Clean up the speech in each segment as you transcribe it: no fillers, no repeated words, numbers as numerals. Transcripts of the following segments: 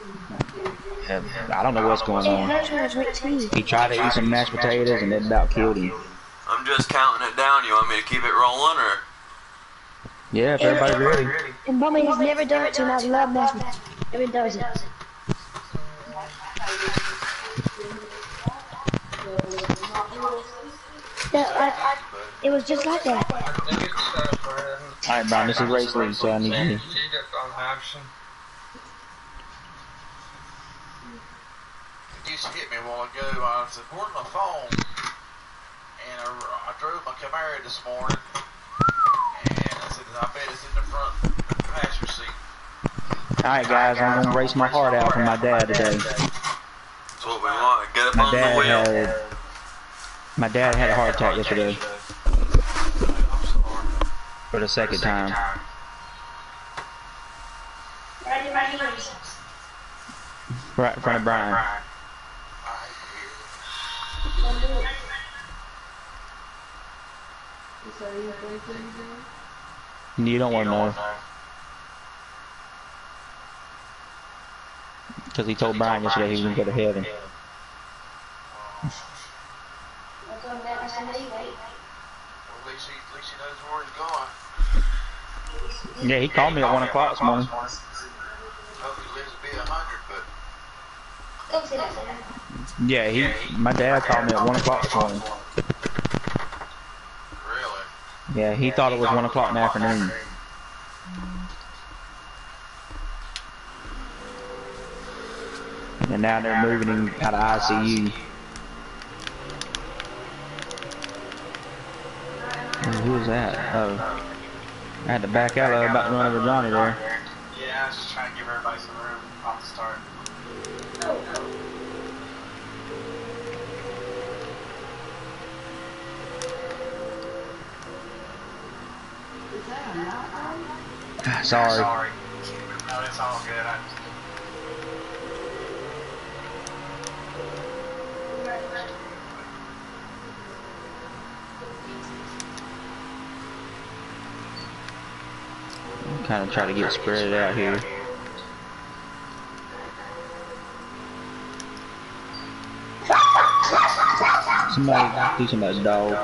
I don't know what's going on. He tried to eat some mashed potatoes and it about killed him. I'm just counting it down. You want me to keep it rolling or? Yeah, if everybody's ready. And Bummy has never done it to me. I love mashed potatoes. Never does it. It was just like that. Alright, Brian, this is race league, so I need you. It used to hit me a while ago. I was recording my phone, and I drove my Camaro this morning, and I said, I bet it's in the front passenger seat. Alright, guys, I'm gonna race my heart out for my dad today. That's what we want. Get up on the wheel. My dad had a heart attack yesterday. For the second time. Right in front of Brian. You don't want to know. Because he told Brian yesterday he was going to go to heaven. At least he knows where he's going. Yeah, he called me at 1 o'clock this morning. Hope he lives to be 100, but... Yeah, my dad called me at 1 o'clock this morning. Really? Yeah, he thought it was 1 o'clock in the afternoon. And now they're moving him out of ICU. Who was that? Oh. I had to back out about to run over Johnny there. Yeah, I was just trying to give everybody some room off the start. Sorry. No, it's all good. I'm kind of trying to get spread out here. Somebody do somebody's dog.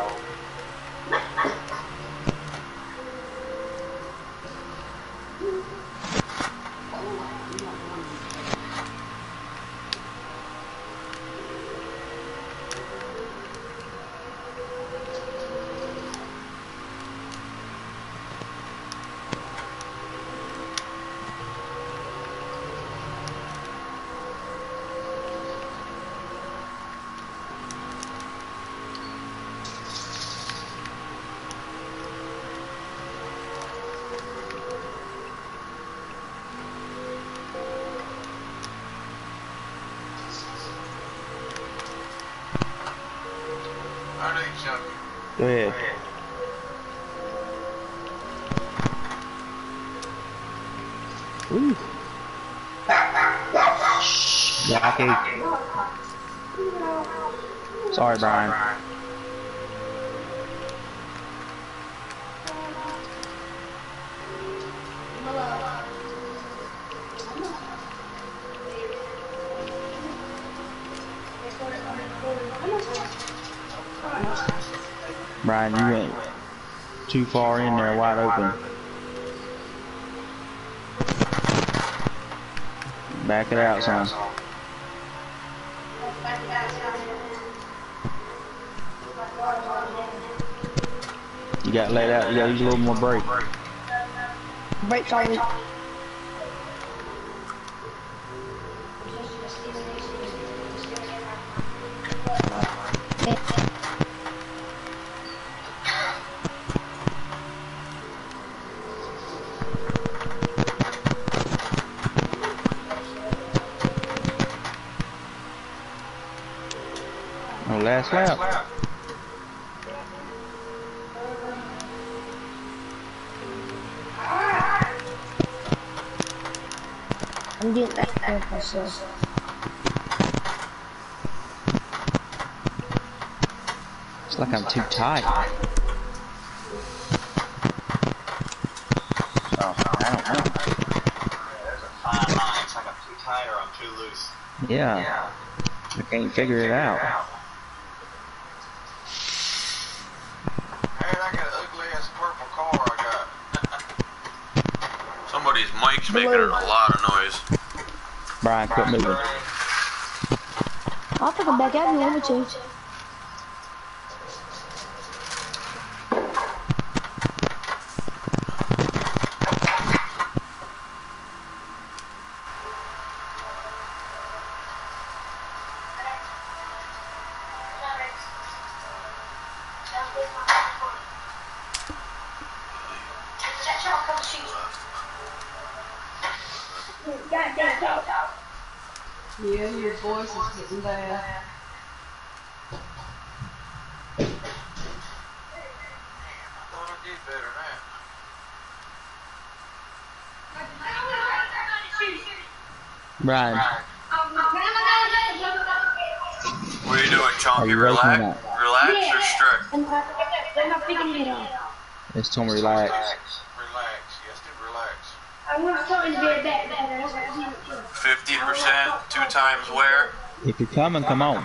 Go ahead. Ooh. Lucky. Sorry, Brian. Brian, you went too far in there, wide open. Back it out, son. You got laid out. You got to use a little more brake. Brakes on me. Oh, last lap. I'm getting that for myself. It's like I'm too tight. Oh, I don't know. There's a fine line. It's like a too tight or I'm too loose. Yeah. I can't figure it out. Man, I got an ugly ass purple car I got. Somebody's mic's making a lot of noise. Brian, quit moving. I'll take him back out if you want me to. Yeah, your voice is getting bad. Thought I did better now. Brian, What are you doing, are Chunky? you racing or Relax? not? Relax or strict? They're not picking it up. It's told me relax. Relax. Yes, do relax. I want something to be a bad 50%, 2 times where? If you're coming, come on.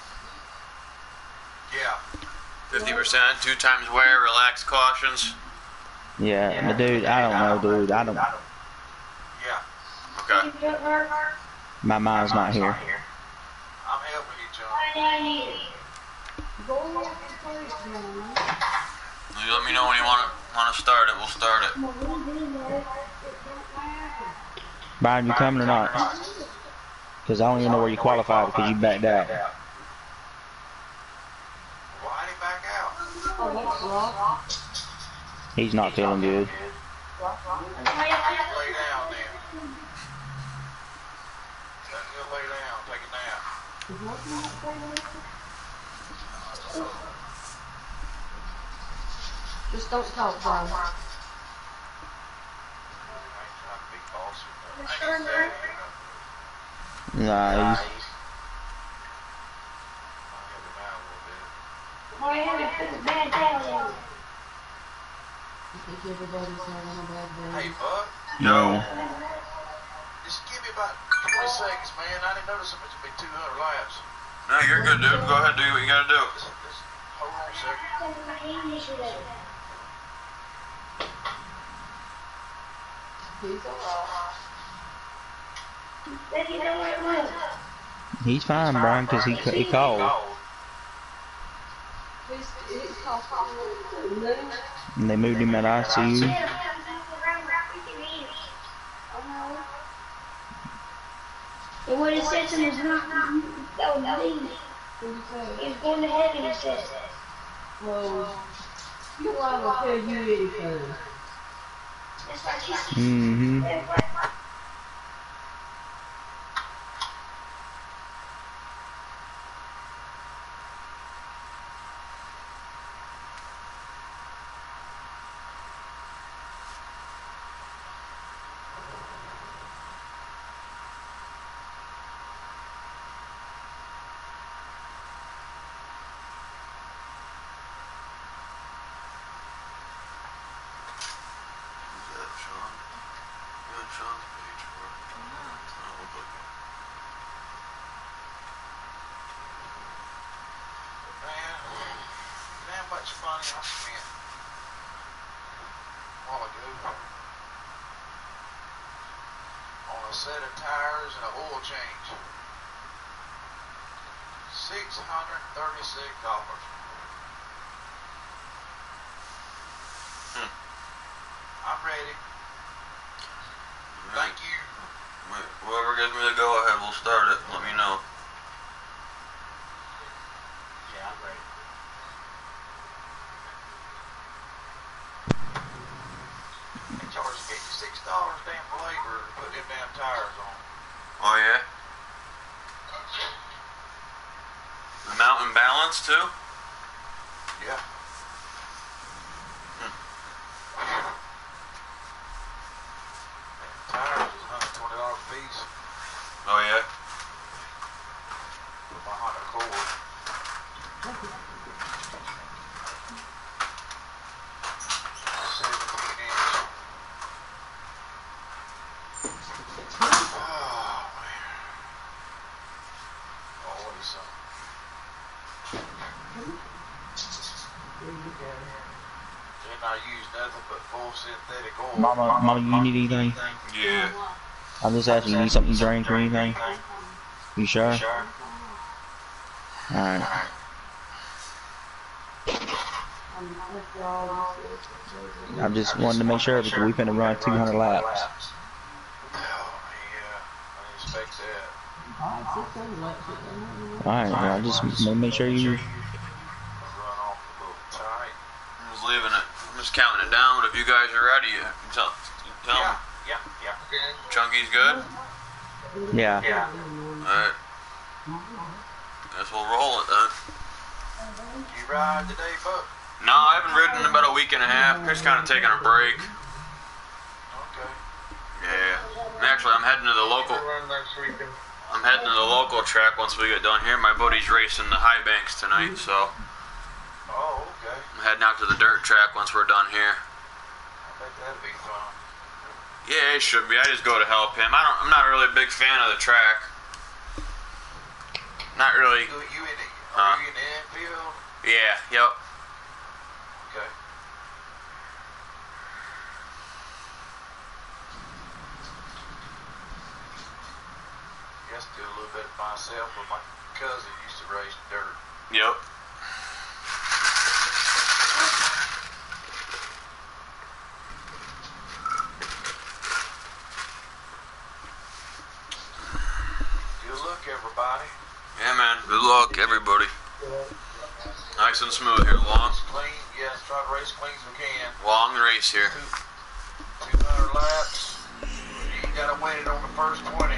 Yeah. 50%, 2 times where? Relax cautions. Yeah, but dude, I don't know, dude. I don't. Yeah. Okay. My mind's not here. I'm helping you, John. You let me know when you want to start it. We'll start it. Brian, you coming or not? Because I don't even know where you qualified because you backed out. Why did he back out? Oh, that's rough. He's not feeling good. Lay down then. He'll lay down, take a nap. Just don't talk, Brian. I ain't trying to be bossy. I ain't daddy, you know. Nah, I'll help him out a little bit. Why have you put a bad towel on? I think everybody's having a bad Hey, day. bud, Yo. just give me about 20 seconds, man. I didn't notice it would be 200 laps. No, you're good, dude. Go ahead, do what you gotta do. Just hold on a second. He's alright. he's fine, Brian, because he called. He's coughing. And they moved him at ICU. And what he said to me was not, that was me. He was going to heaven, he said. Well, you don't want to tell you anything. Mm-hmm. Sean's page for it. Man, how much money I spent a while ago on a set of tires and an oil change. $636. I'm ready. Thank you. Whoever gives me the go ahead, we'll start it. Let me know. Yeah, I'm ready. They charge $56 damn for labor to put them damn tires on. Oh, yeah? The mountain balance, too? Yeah. Tires is $120 a piece. Oh, yeah? With my Honda Accord. 17 inch. Didn't I use nothing but full synthetic oil? Mama, you need anything? Yeah. I'm just asking, you need something to drink or anything? You sure? Alright. I just wanted to make sure because we finna run 200 laps. Oh, yeah. I didn't expect that. Alright, well, I just make sure you... Run off a little tight. I'm just leaving it. I'm just counting it down, but if you guys are ready, you can tell me. Yeah. Chunky's good? Yeah. Alright. Guess we'll roll it then. You ride today, Buck? No, I haven't ridden in about a week and a half. Just kind of taking a break. Okay. Yeah. Actually, I'm heading to the local track once we get done here. My buddy's racing the high banks tonight, so Oh, okay. I'm heading out to the dirt track once we're done here. I bet that'd be fun. Yeah, it should be. I just go to help him. I'm not really a big fan of the track. Not really. You in the, Huh? are you in the infield? Yeah. Yep. Okay. Guess do a little bit myself, but my cousin used to race dirt. Yep. Good luck, everybody. Yeah, man. Good luck, everybody. Nice and smooth here. Long Clean, yes, try to race clean as we can. race here. 200 laps. You gotta win it on the first 20.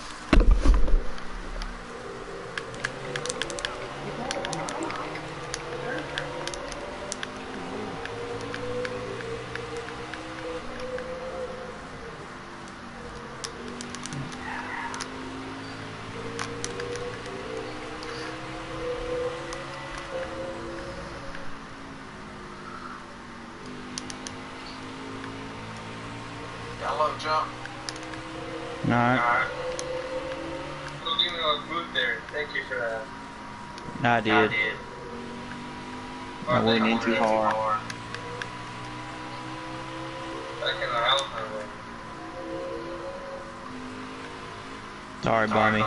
Hello, Jump. Alright. We'll give me a boot there. Thank you for that. I did. I wasn't in too hard. Back in the house, my way. Sorry, Bummy.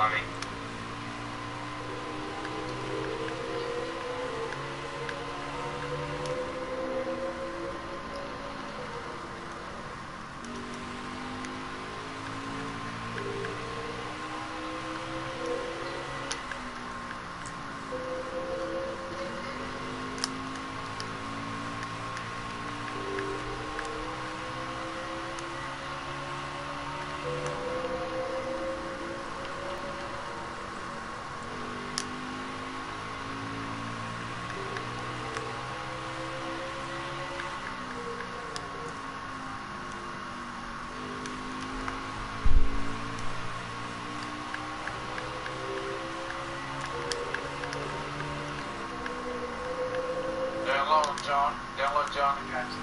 Down low, John.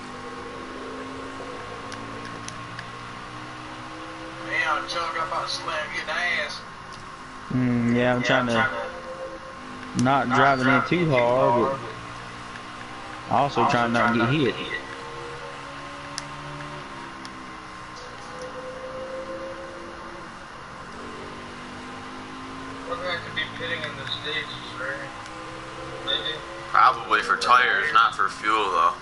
Man, Chuck, I'm about to slam you in the ass. Yeah, I'm trying to not driving in too hard, but also trying not to get hit. We're going to be pitting in the States, right? Maybe? Probably for tires, not for fuel, though.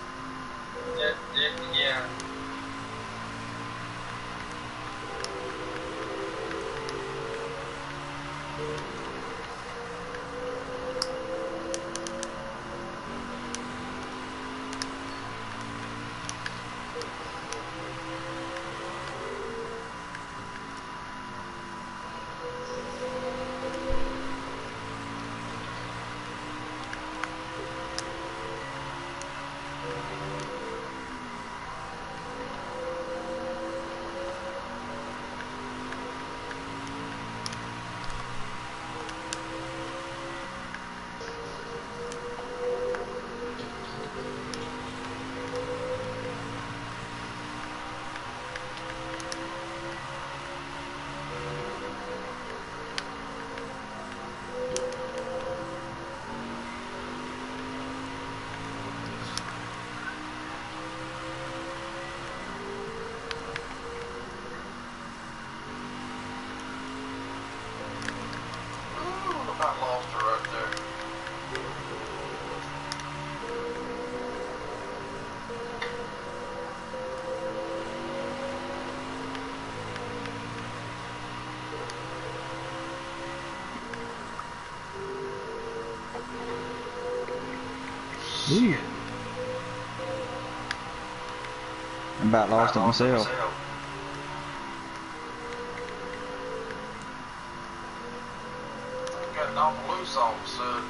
Yeah. Ooh. I about lost it myself. Got awful loose all of a sudden.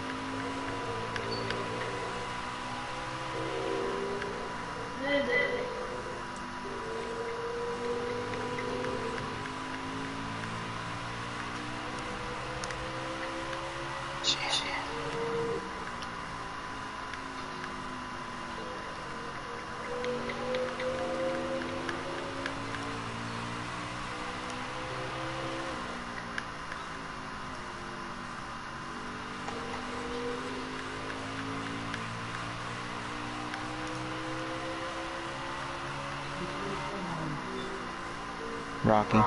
Rocky.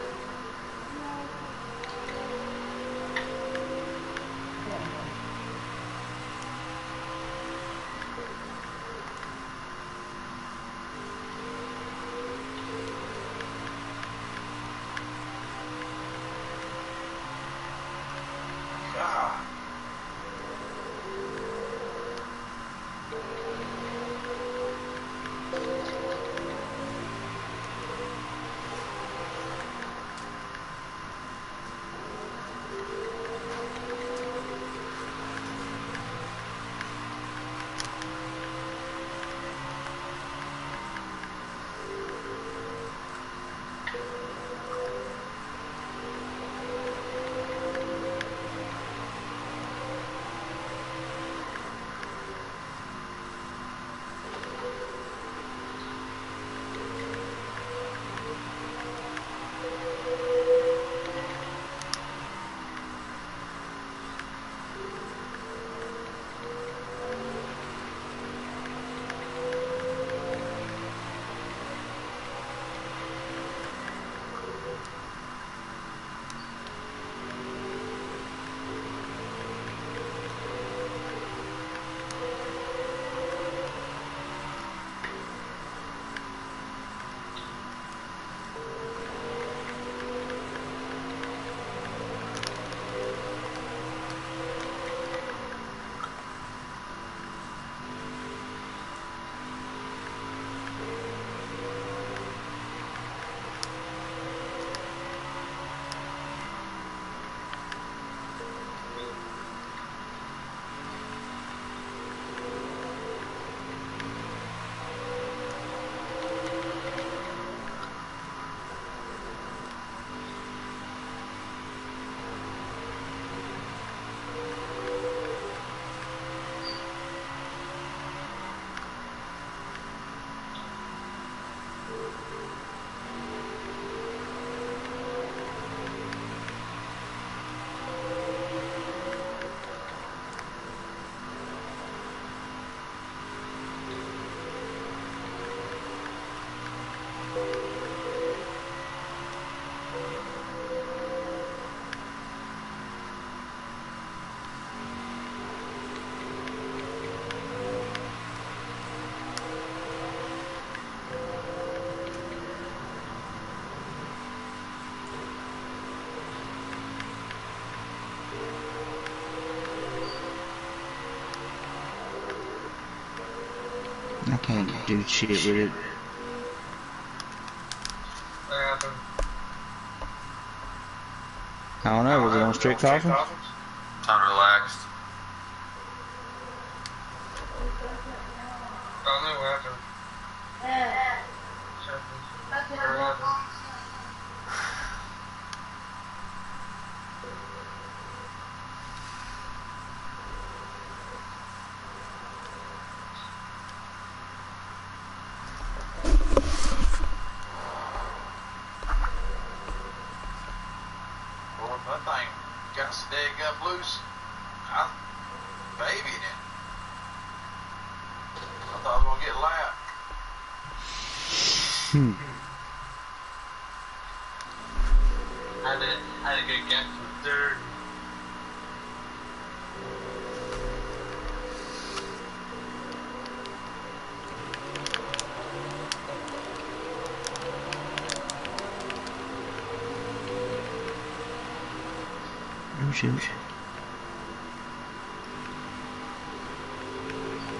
God. I can't do shit with it. What happened? I don't know, was it on strict caution? I'm relaxed. I don't know what happened. What happened? Boy, if that thing got so dead loose, I babied it. I thought I was gonna get lapped. I had to go get some dirt. Oh shoot.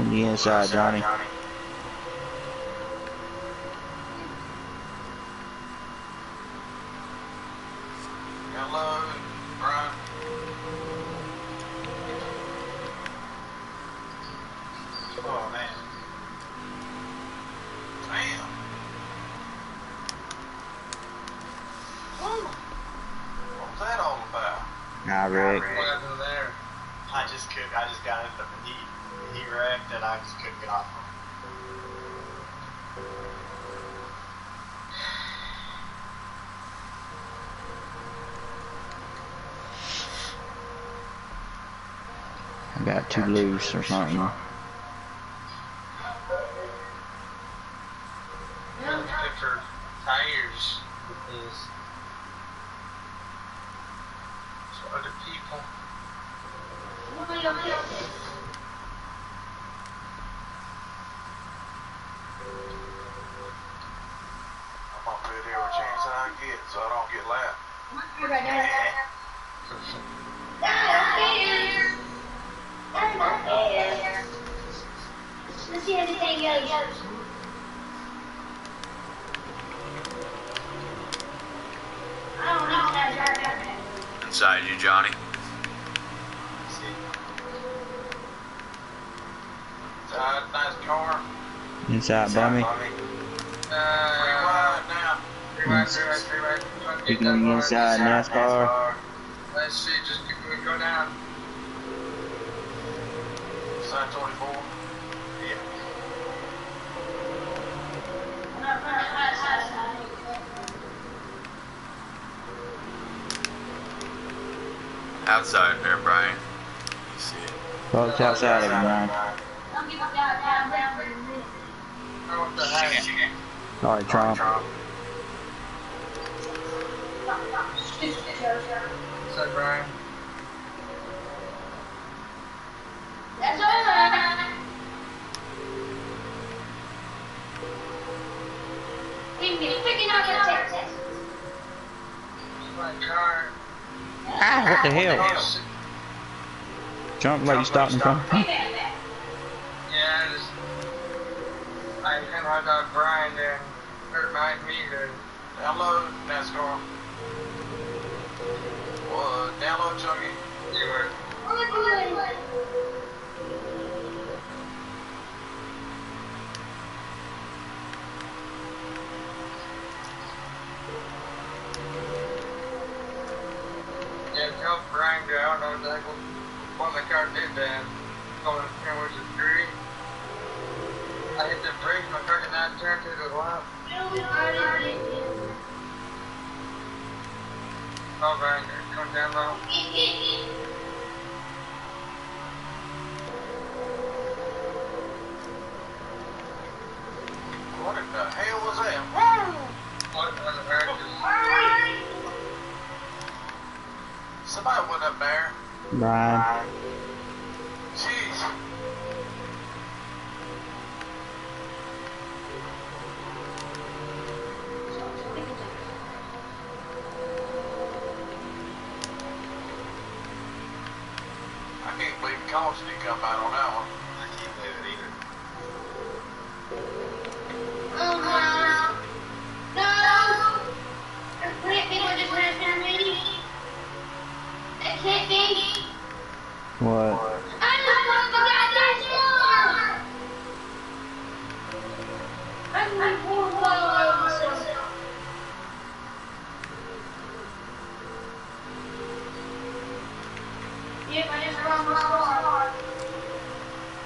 On the inside, Johnny. Hello, Brian. Oh, man. Damn. Woo. What was that all about? Nah, Rick. What happened there? I just got into the he wrecked and I just couldn't get off him. I got too loose or something. Fix her tires is so other people. I'm gonna put every chance I get so I don't get lapped. Let's see everything goes. I don't know how to drive that. Inside you, Johnny. Nice car. Inside, dummy. Free wide now. Three right. Picking on the inside, NASCAR. Let's see, just keep moving, go down. Side 24. Yeah. Outside there, Brian. You see it. Folks outside of him, Ryan. Oh, what the heck? Sorry, Trump. What's up, Brian? That's all right. We've been picking up your Texas. My car. Ah, what the hell? Jump like you stopped in front of him. Yeah, I kind of had that Brian there hurt my meter. Download NASCAR. Download Chunky. You were. Yeah, tell Brian go. I don't know exactly what my car did then. Going towards the tree. I hit the brakes, my car did not turn to the left. Oh, Brian, come down low. What in the hell was that? What was America's? Somebody went up there. Brian. Jeez. I can't believe caution didn't come out on that one. I can't believe it either. Oh no! No! Can't be what just happened to me. It can't be. What? I just want the goddamn score! I'm like 4 balls. Yep, I just won the score.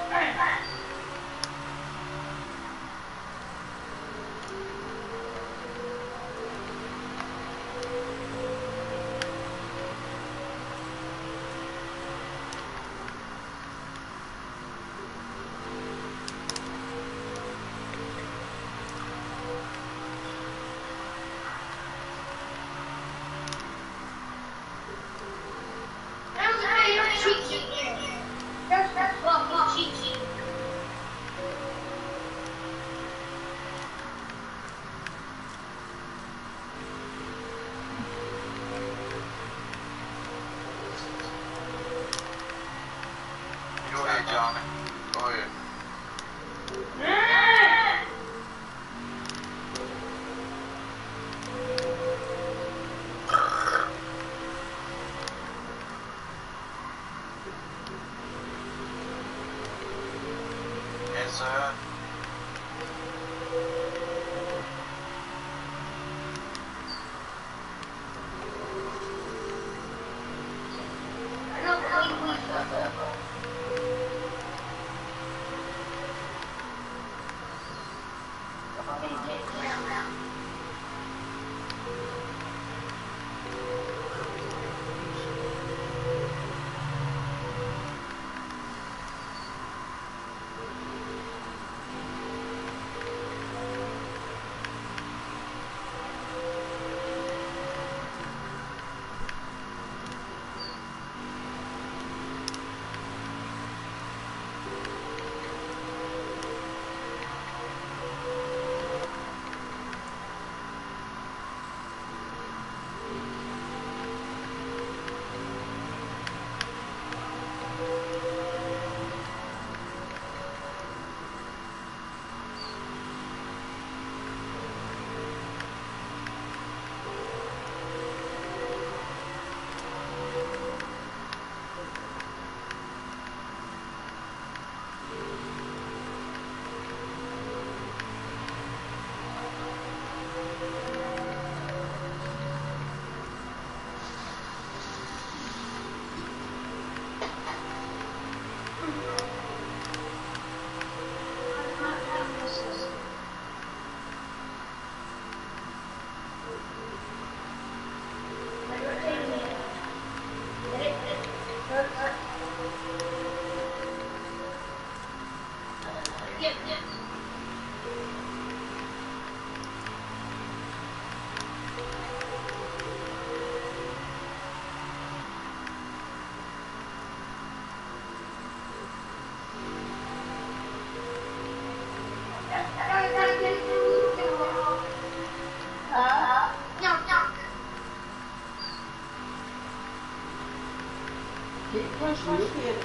Question, you can't.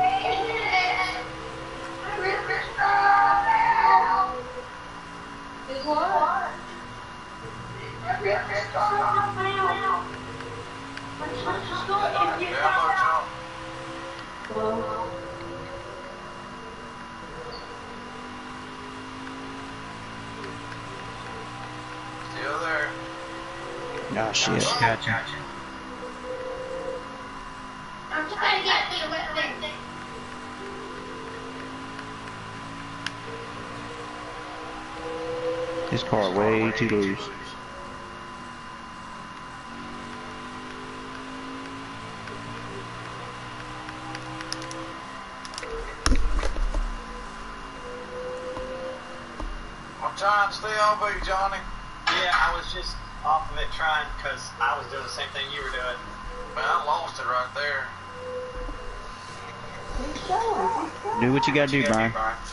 Is what? Still there. Oh shit, gotcha. I'm trying to get to the left thing. This car way too loose. I'm trying to stay on beat, Johnny. Yeah, I was just off of it trying because I was doing the same thing you were doing. Man, I lost it right there. Keep going. Do what you gotta do, Brian.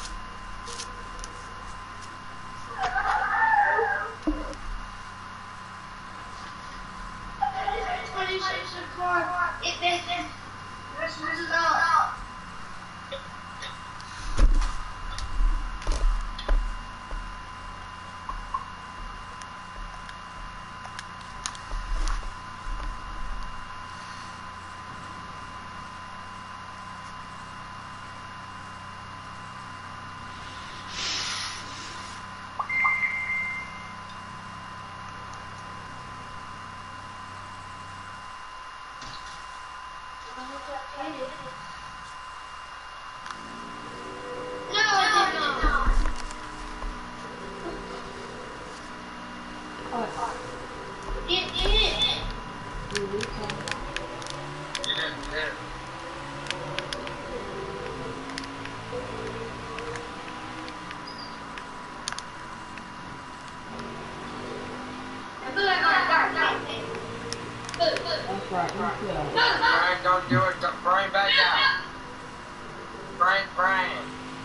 That's right, you feel. Brian, don't do it. Brian, back down. Brian.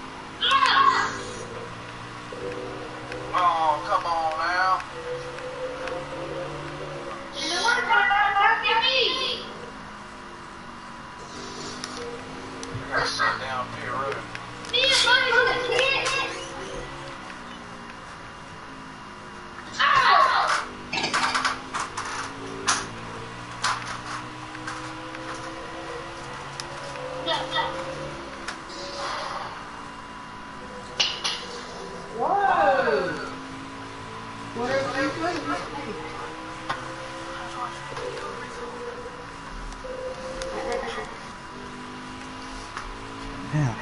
Oh, come on now. I gotta sit down here, road. Whoa! Whatever you think, you think. Yeah.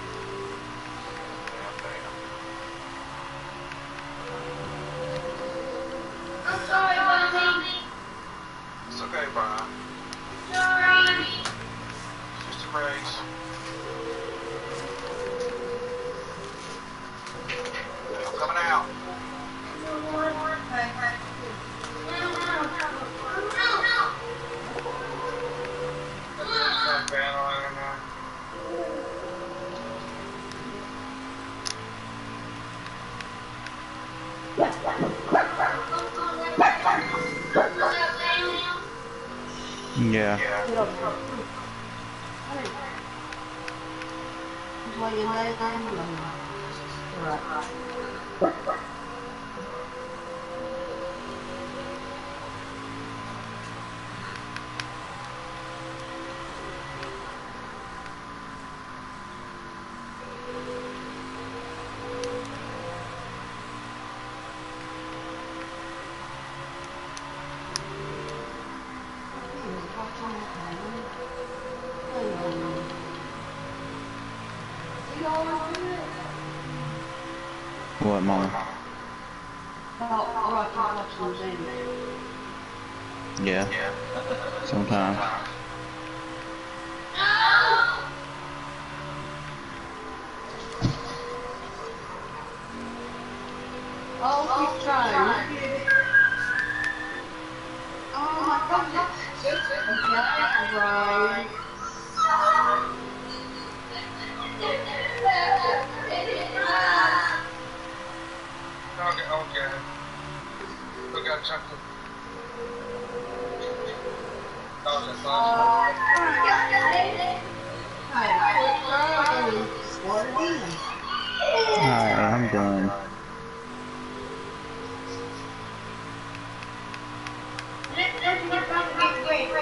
I'm sorry, Bobby. It's okay, Brian. Sorry. It's just a race. I'm coming out. Yeah. Get up. Hey. Just like your name alone. Right. What, Mama? Yeah. Sometimes. Oh, keep trying. Oh my goodness. Okay, right. Okay. We got something. That was a fun. Alright, I'm done. Let's get back to get great.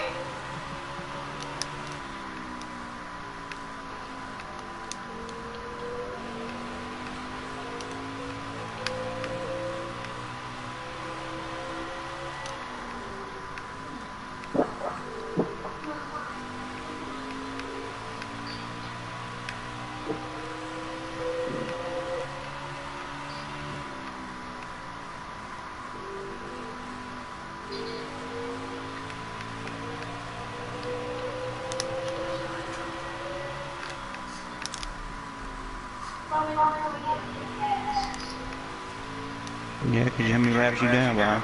Yeah, cause how many laps you down, Brian?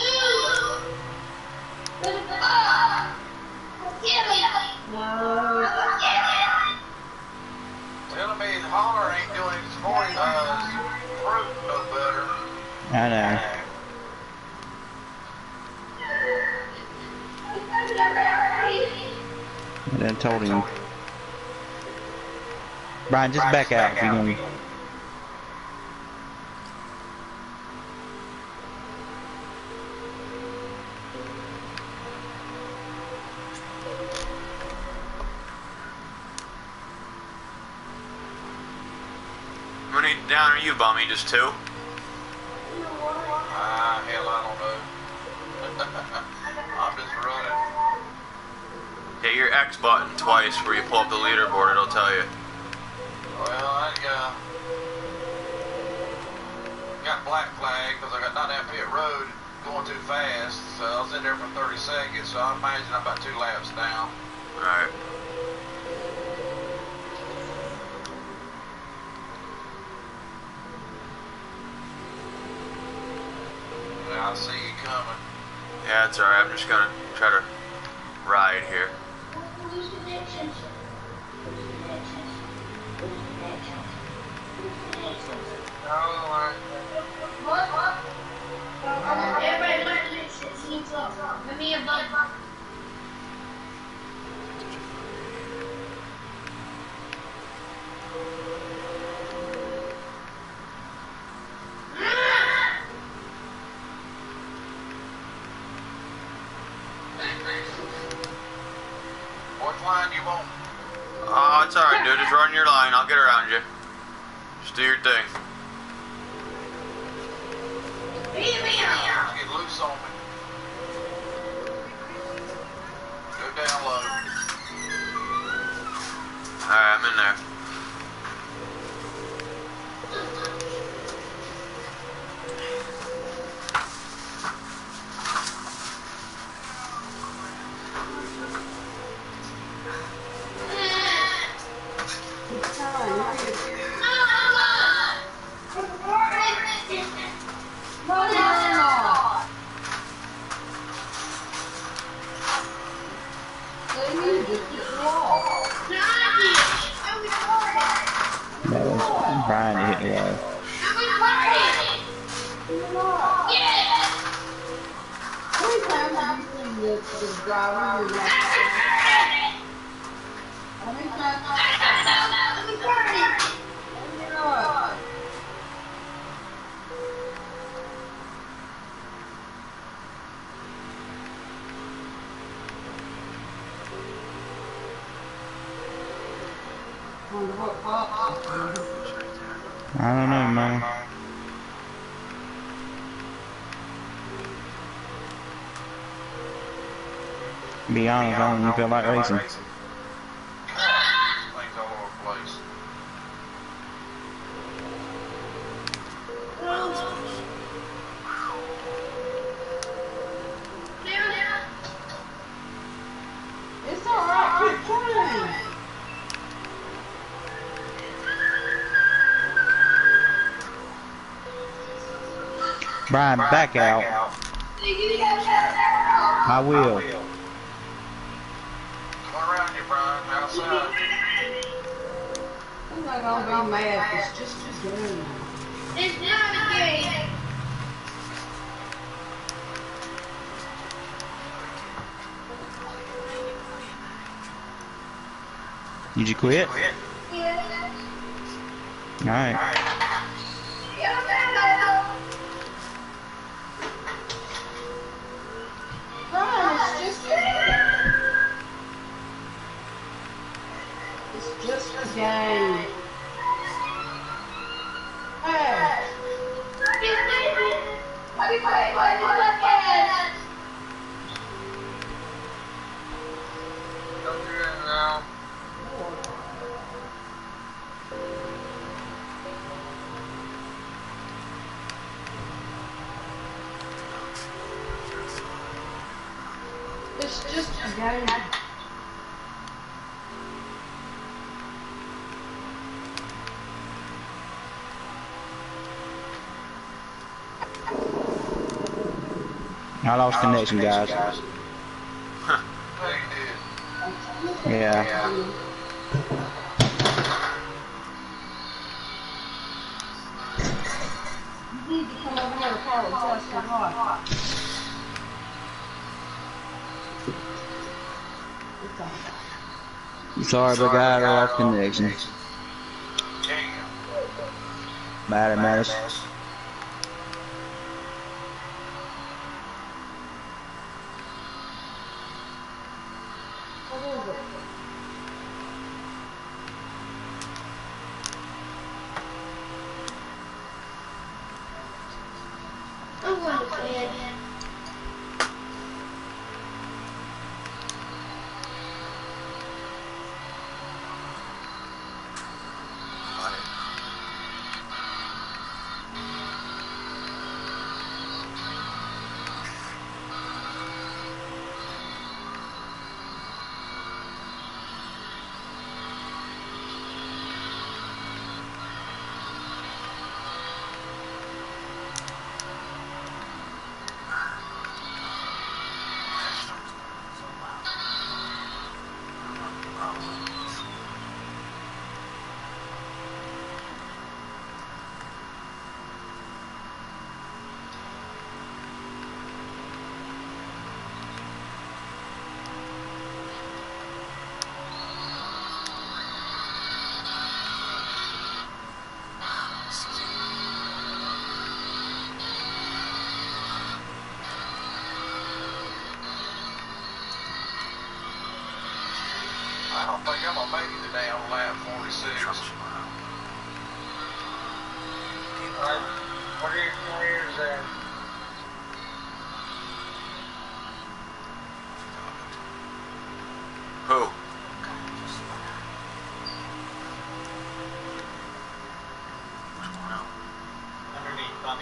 Telling me Holler ain't doing his fruit no better. I know. I done told him. Brian, just back out if you're gonna. How many down are you, Bummy? Just 2? Hell, I don't know. I'm just running. Hit your X button twice where you pull up the leaderboard, it'll tell you. Well, I got black flag because I got not that pit road going too fast. So I was in there for 30 seconds. So I imagine I'm about 2 laps down. Alright. I see you coming. Yeah, it's alright. I'm just gonna try to ride here. Everybody let me a button. What line you want? Oh, it's alright, dude. Just run your line. I'll get around you. Just do your thing. Just get loose on me. Go down low. Alright, I'm in there. That was Brian that hit the wall. I don't know, Mama. Be honest, I don't even feel like racing. Things all over the place. It's alright, quit trying. Brian, back out. I will. Come around you, Brian. Outside. I'm not gonna be mad. It's just a game. It's not a game. Did you quit? Yeah. Alright. It's just a game. Hey. Don't do that now. It's just a game. I lost connection, guys. No, you did. Yeah. You need to come over here and call and test your heart. It's on. Sorry, but guys, I lost connection. Damn. Bad matters. What is it? I'm going to bed. I don't think I'm gonna make it today on lap 46. Alright, what are your players then? Who? Underneath, Bunny.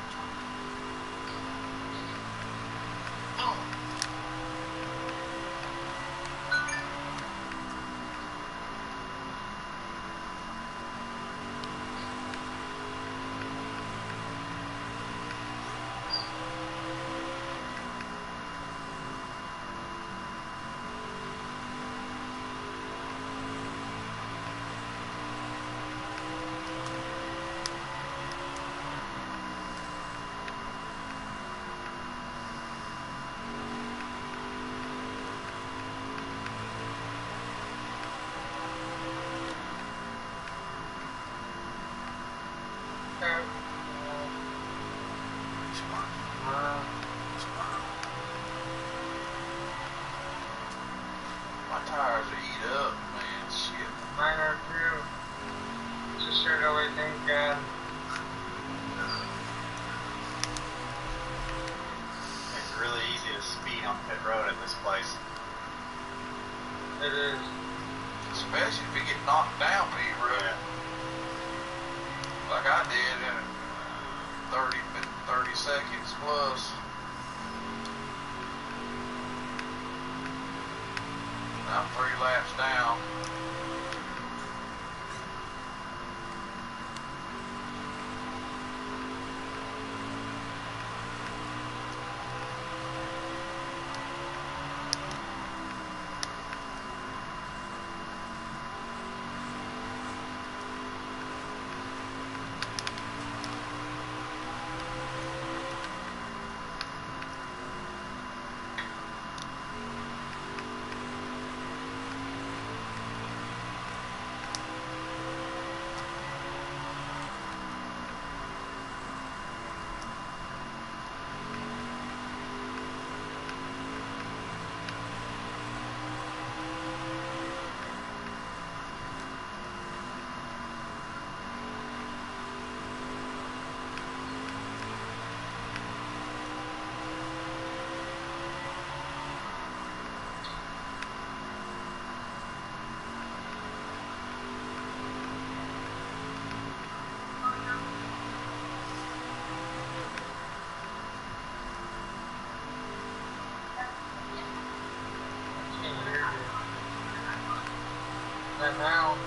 My tires are eat up, man. Shit. Mine are too. Just straight away, thank God. It's really easy to speed on pit road at this place. It is. Especially if you get knocked down, Pete, really. Like I did in 30 seconds plus. I'm 3 laps down. that now.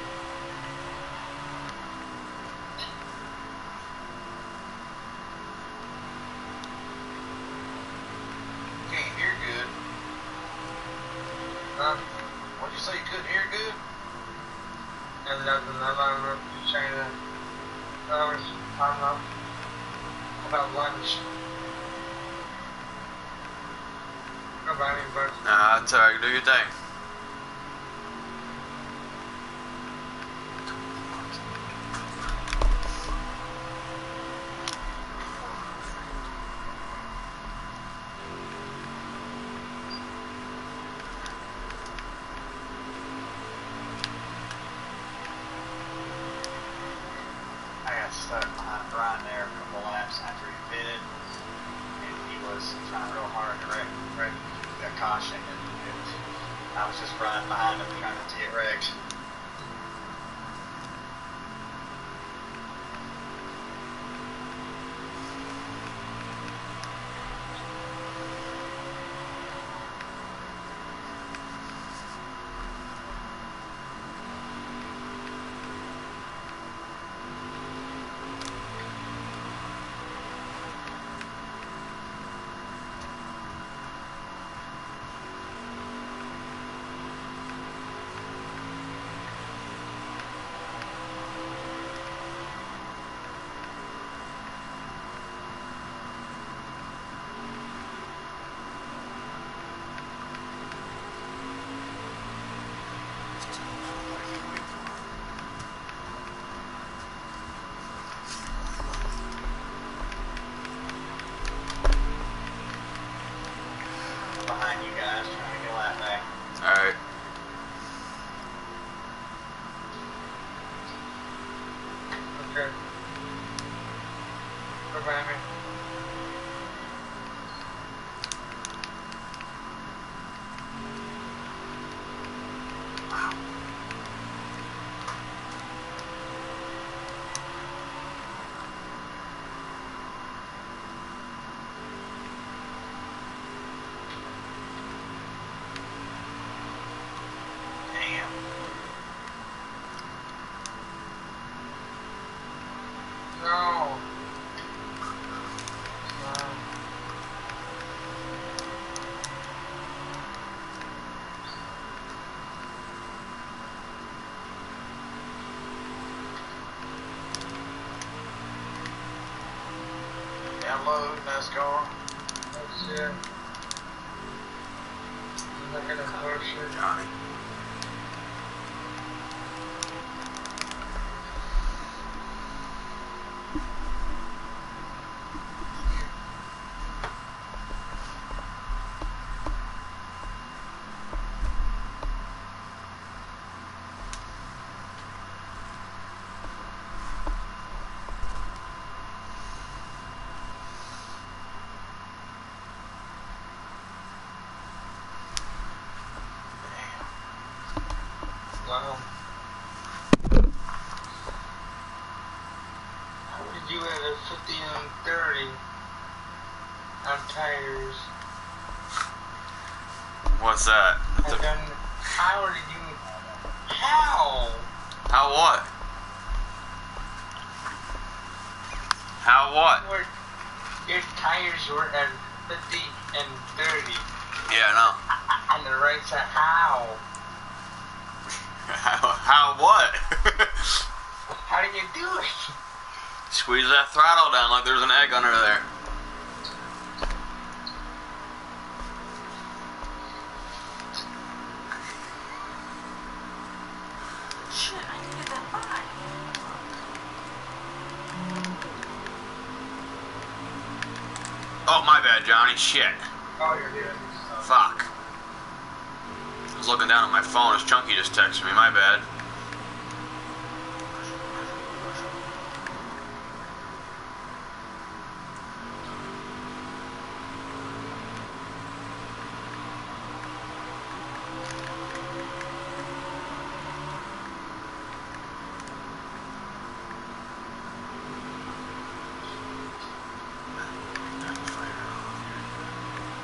Can't hear good. What'd you say? You couldn't hear good? And nothing. I'm not trying to. I don't know. About lunch. Go buy me a burger. Nah, that's alright. Do your thing. I got stuck behind Brian there a couple laps after he pitted, and he was trying real hard to wreck the caution, and I was just running behind him trying not to get wrecked. Behind you guys, trying to get a lap back. Alright. Okay. Go buy me. Damn. No. Download NASCAR. That's it. I'm not gonna push it. Johnny. Wow. How did you have a 50 and 30 on tires? What's that? And then, how did you... How? How what? How what? Your tires were at 50 and 30 Yeah, I know. on the right side. How? How what? How did you do it? Squeeze that throttle down like there's an egg under there. Shit, I can get that by. Oh, my bad, Johnny. Shit. Oh, you're good. Fuck. I was looking down at my phone as Chunky just texted me. My bad.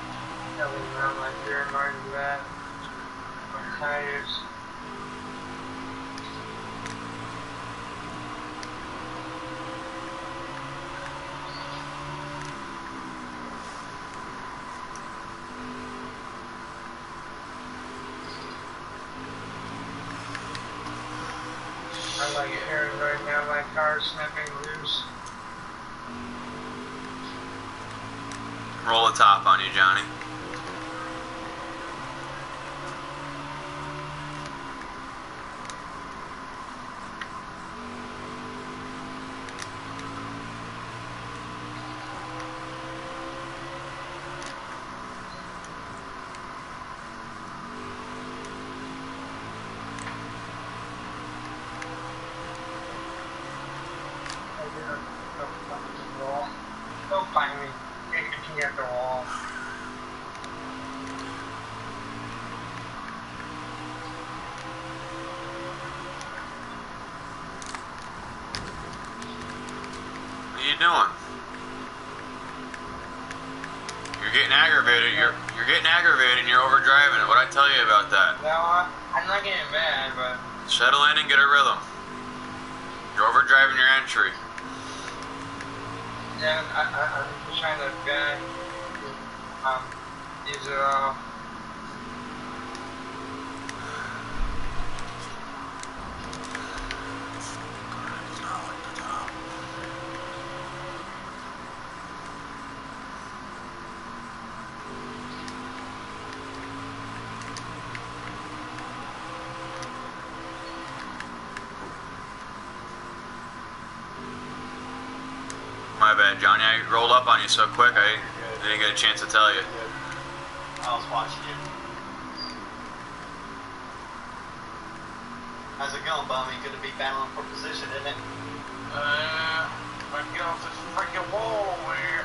Coming around like you're annoyed with that. Tires. like here right now, my car's snapping loose. Roll the top on you, Johnny. Don't find me. Looking at the wall. What are you doing? You're getting aggravated. You're getting aggravated and you're overdriving it. What'd I tell you about that? No, I'm not getting mad, but Settle in and get a rhythm. You're overdriving your entry. yeah, I'm just trying to use it all. My bad, Johnny. I rolled up on you so quick I didn't get a chance to tell you. I was watching you. How's it going, Bummy? Good to be battling for position, isn't it? If I can get off this freaking wall over here.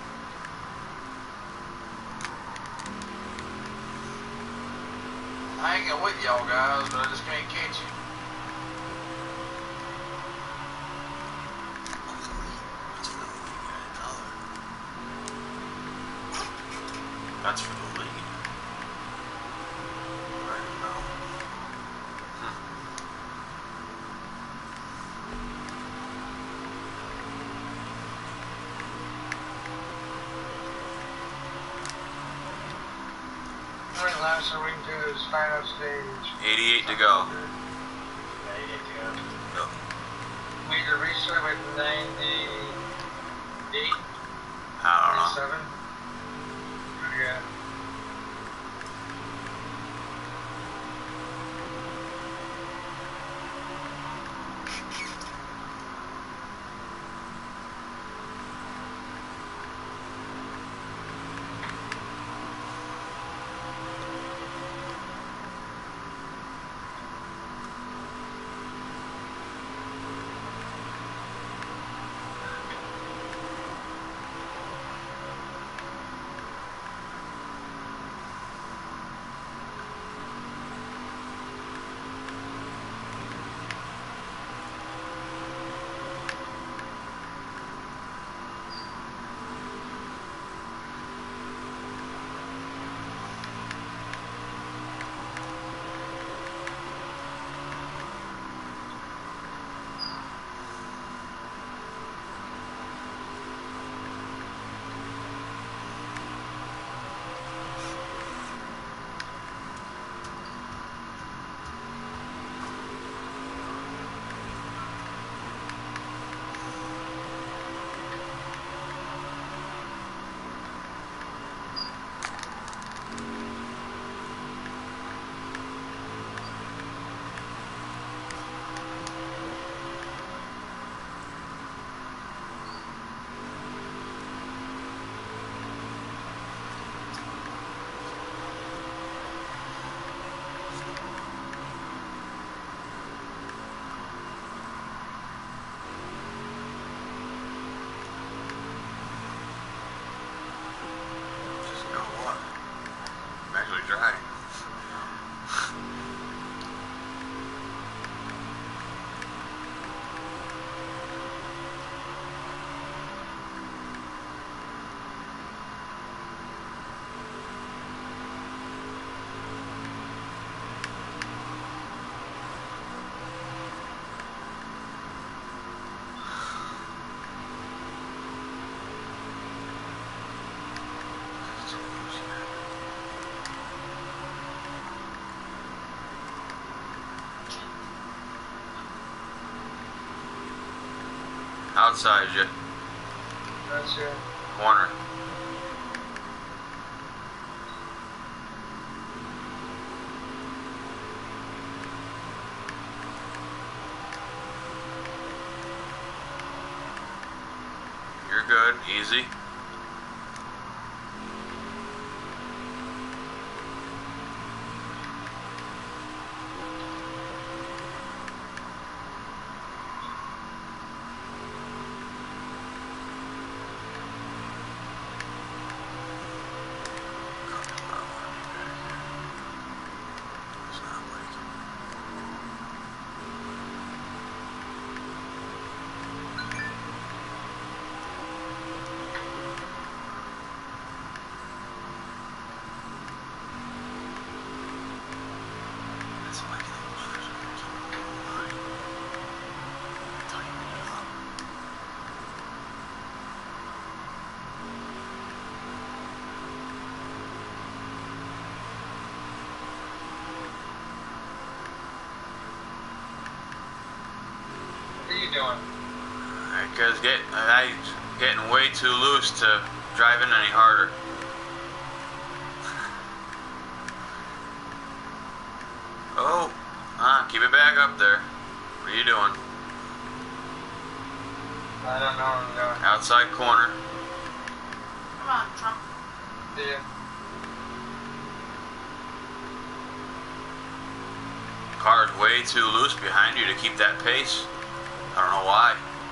I ain't got with y'all guys, but I just can't catch you. That's for the lead. How many laps are we do this final stage? 88 to go. We either reach it with 98, I don't know. 97. Yeah. outside you. That's your Corner. You're good. Easy. What are you doing? Because I'm getting way too loose to drive in any harder. Oh, keep it back up there. What are you doing? I don't know what I'm doing. Outside corner. Come on, Trump. See ya. Car's way too loose behind you to keep that pace. I don't know why.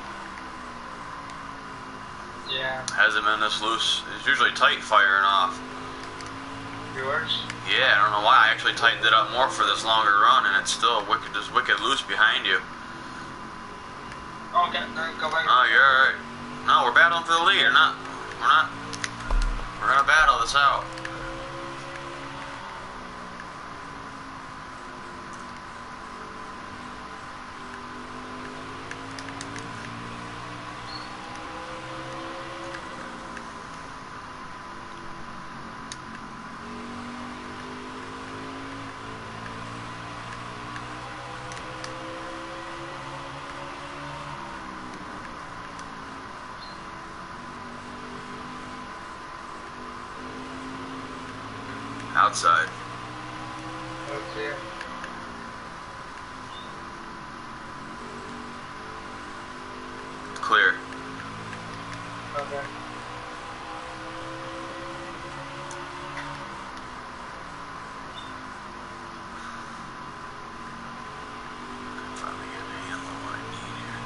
Yeah. Hasn't been this loose. It's usually tight firing off. Yours? Yeah, I don't know why. I actually tightened it up more for this longer run, and it's still just wicked loose behind you. Okay, go back. Oh, you're alright. No, we're battling for the lead. We're not. We're gonna battle this out. Outside. Okay. Clear. Okay. Finally get a handle on what I need here.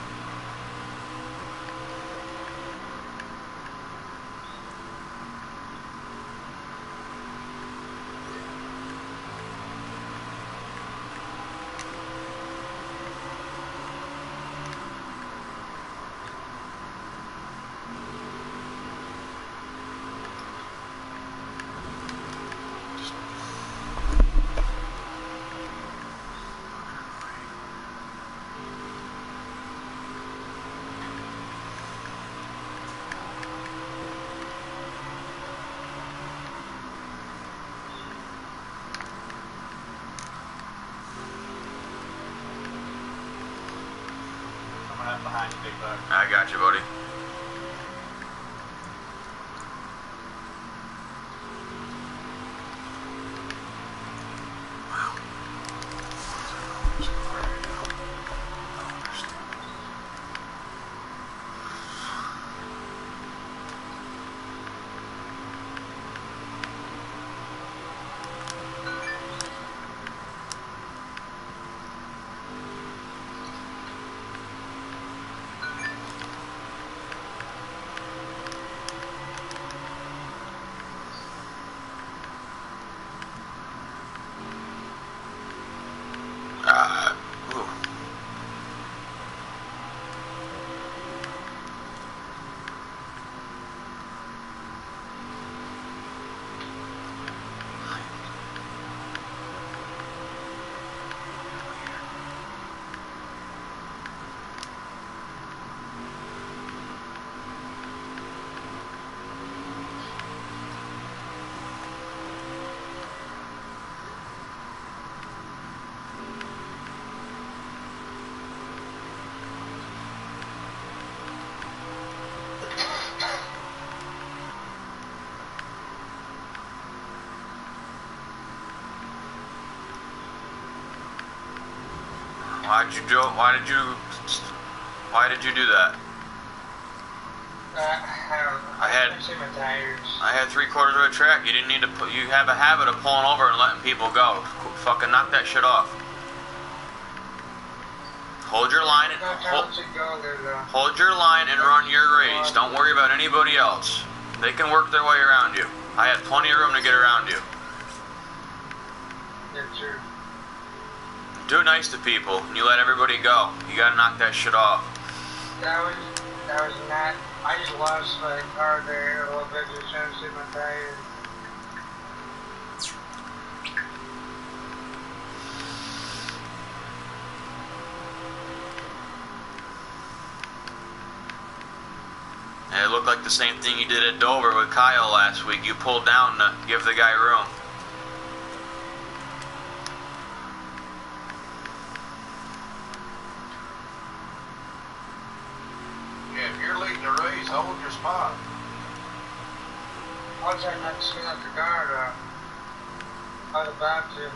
Coming up behind you, big buck. I got you, buddy. Why did you do that? I had 3/4 of a track. You didn't need to put. You have a habit of pulling over and letting people go. Fucking knock that shit off. Hold your line and hold your line and run your race. Don't worry about anybody else. They can work their way around you. I had plenty of room to get around you. Yeah, sure. Do nice to people and you let everybody go. You gotta knock that shit off. That was not. I just lost my car there a little bit, just trying to see my tires. And it looked like the same thing you did at Dover with Kyle last week. You pulled down to give the guy room. Yeah, if you're leading the race, hold your spot. I'll try not to spin up the car, though. I was about to.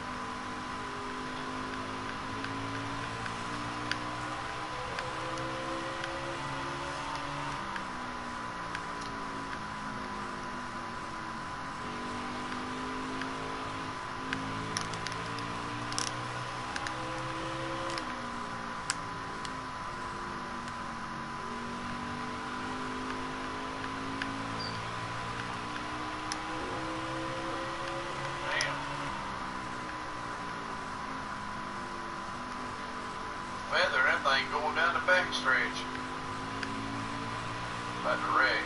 Weather, that thing going down the backstretch. About to wreck.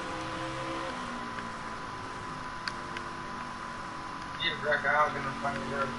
You wreck, I was gonna find the road.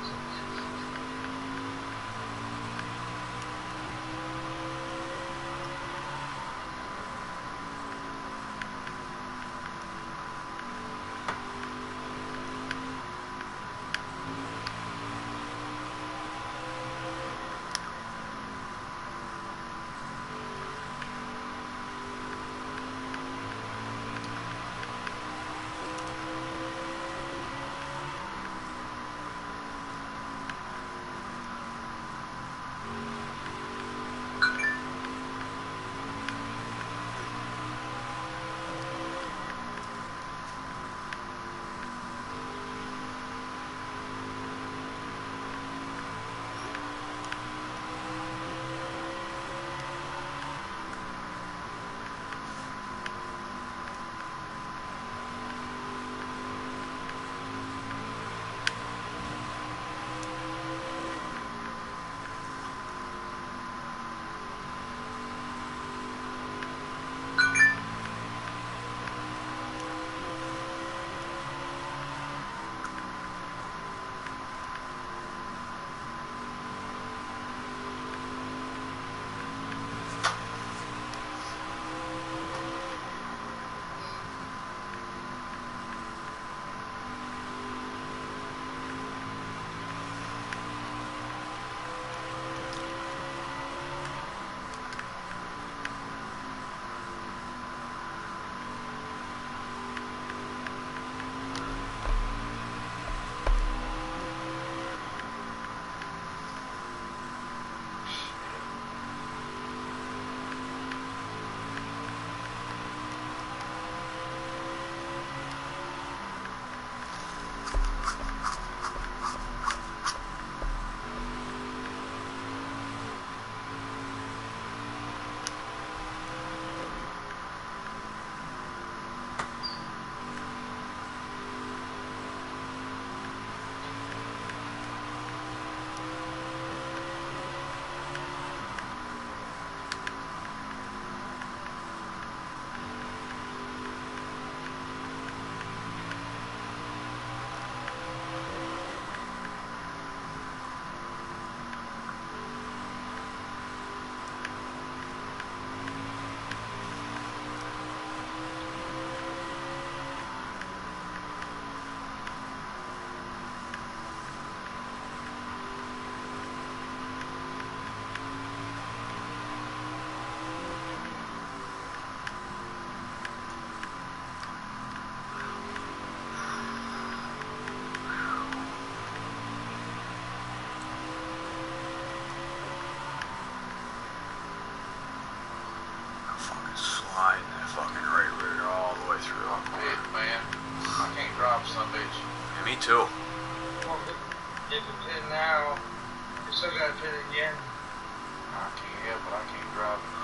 Me too. Well, if it's in now, you still gotta pit it again. I can't help it. I can't drive it.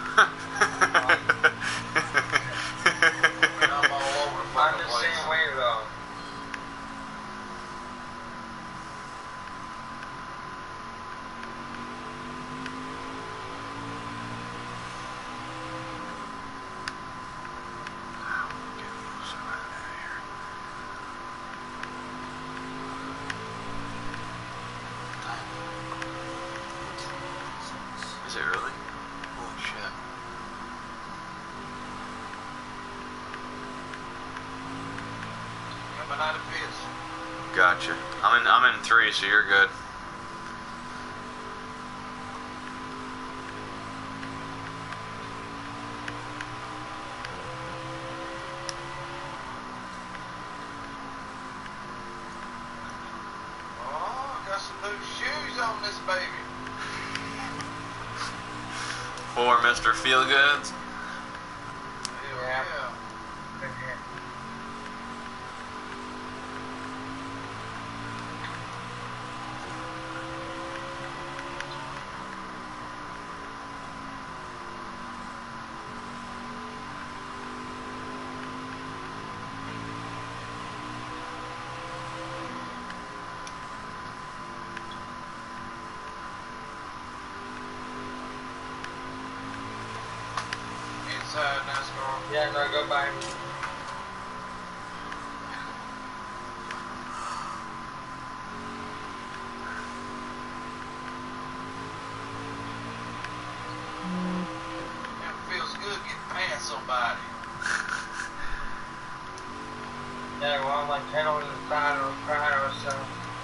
I mean, I'm all over the I'm fucking the place. same way though. Is it really? Holy shit. Coming out of pits. Gotcha. I'm in 3, so you're good. Oh, got some new shoes on this baby. For Mr. Feelgoods. Hell Yeah. yeah. Inside NASCAR. Yeah, no, go by me. It feels good getting past somebody. Yeah, well, I'm like 10 over the side of the car or so.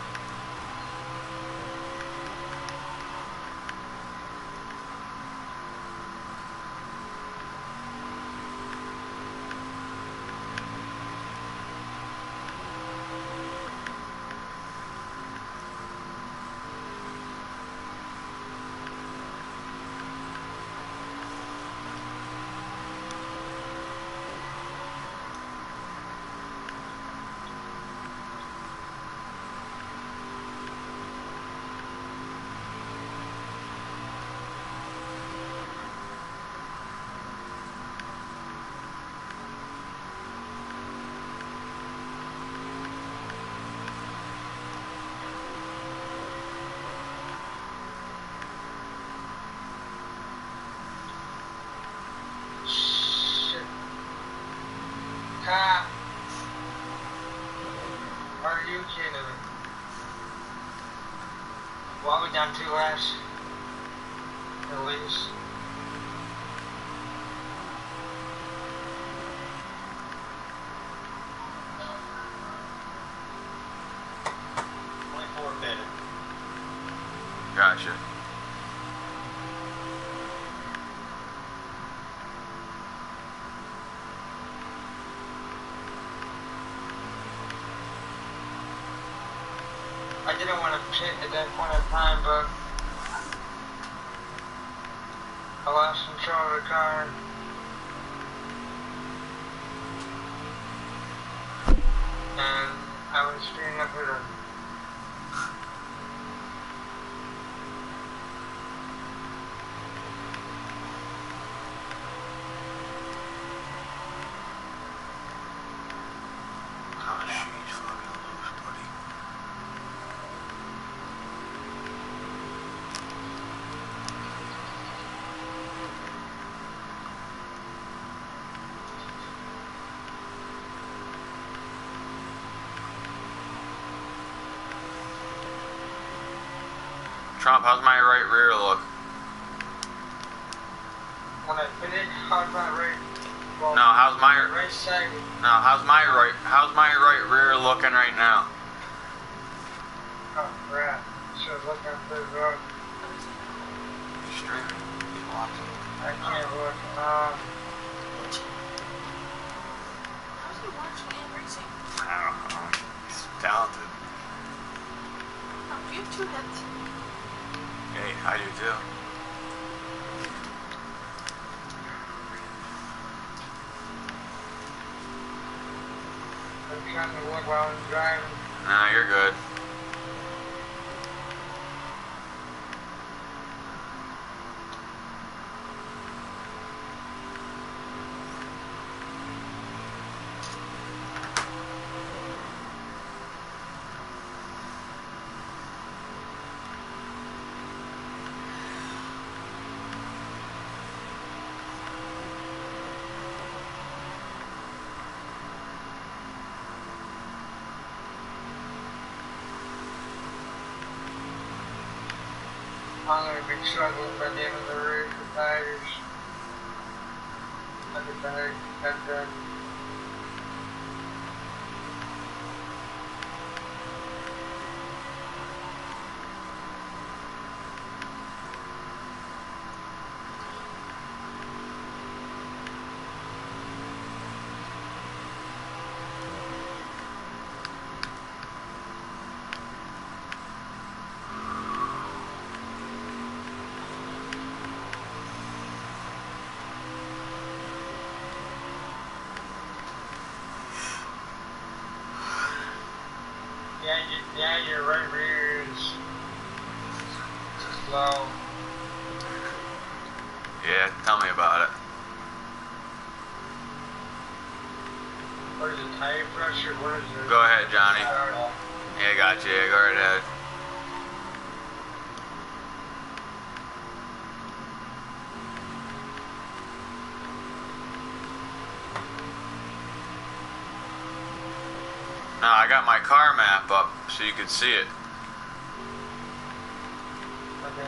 Shit. Ha! Are you kidding me? Why we down 2 laps? At least. Gotcha. I didn't want to pit at that point in time, but I lost control of the car. And I was speeding up with a Oh, she's fucking loose, buddy. Trump, how's my right rear look? when I finished, how's my right? Well, No, how's my right side? no, how's my right rear looking right now? Oh crap! Should look up the road. You streaming? You watching? I can't look. How's he watching and racing? I don't know. He's talented. Oh, you have 2 hits. Hey, I do too. I'm trying to look while I'm driving. No, you're good. I'm going to be struggling by the end of the race with tires. I get that done. Yeah, your right rear is low. Yeah, tell me about it. What is it, tire pressure? What is it? Go ahead, Johnny. Yeah, got you. Yeah, go right ahead. No, I got my car map up so you could see it. Okay.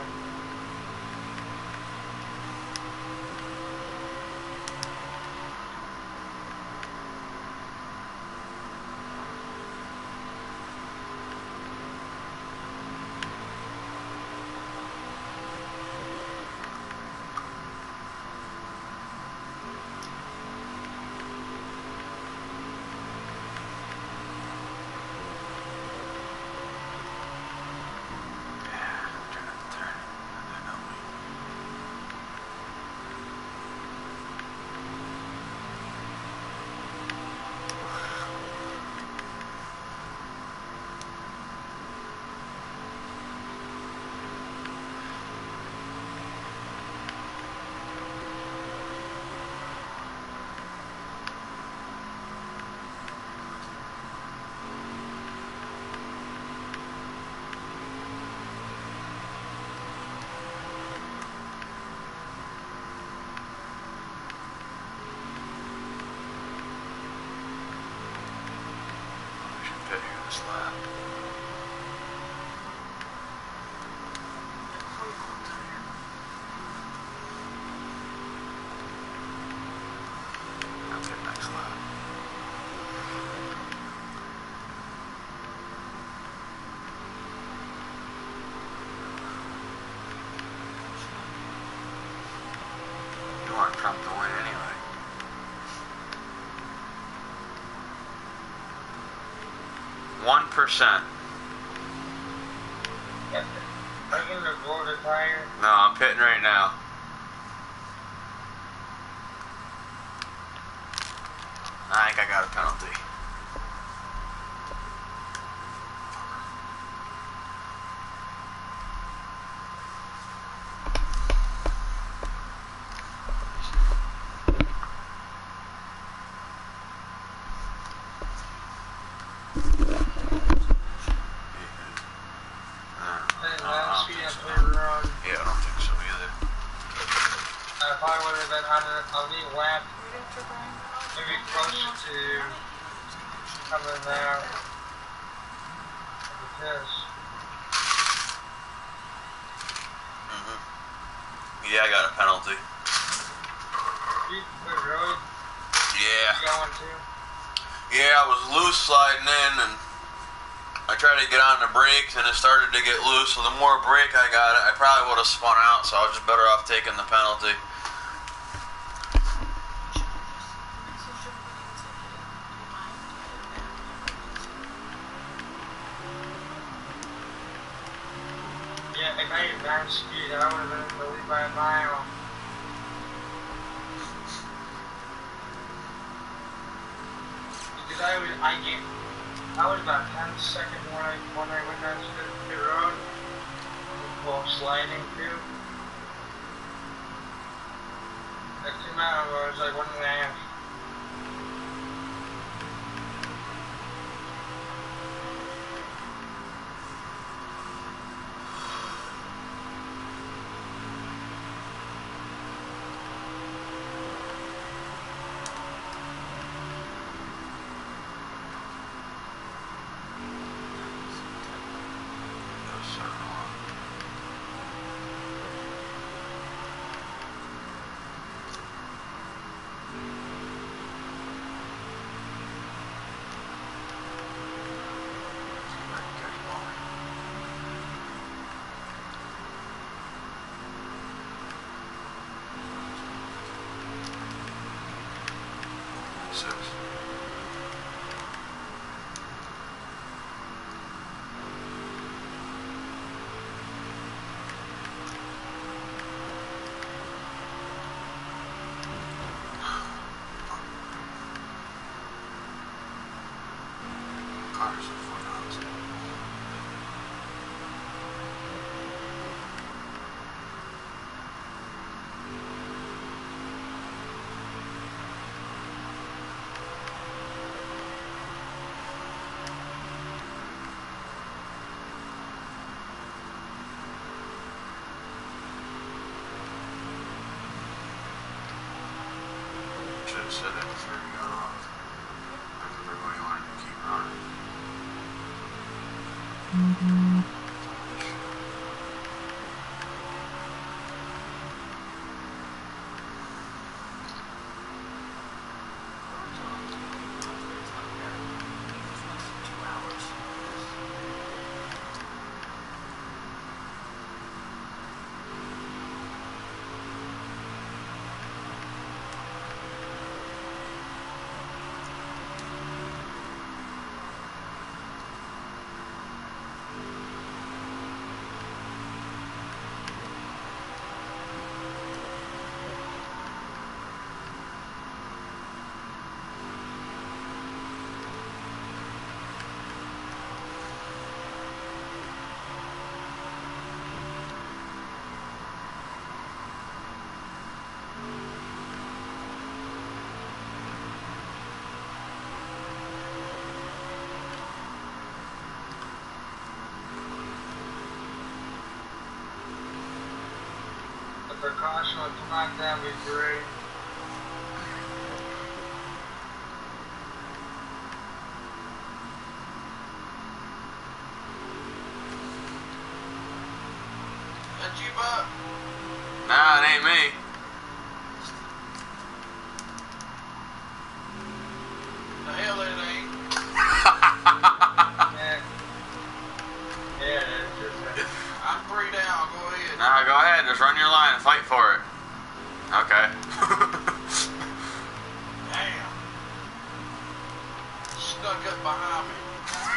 Trump to win anyway. %. Are you gonna blow the tire? No, I'm pitting right now. I think I got a penalty. Yeah, I don't think so either. If I would have been on a lead lap, maybe closer to coming there with this. Yeah, I got a penalty. Really? Yeah. You got one too? Yeah, I was loose sliding in and I tried to get on the brakes and it started to get loose, so the more brake I got, I probably would have spun out, so I was just better off taking the penalty. Yeah, if I had down speed, I would have been able to lead by a mile. Because I I was about 10 seconds when I went down the road. Well, sliding too. That 2 miles was like 1.5. Said that before we got off. Everybody wanted to keep running. The precaution would come out, that'd be great. That you, Buck? Nah, it ain't me. The hell it ain't. Yeah, it's just I'm 3 down. Go ahead. Nah, go ahead. Just run your line and fight for it. Okay. Damn. Snuck up behind me.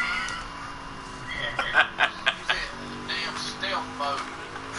He's in damn stealth mode.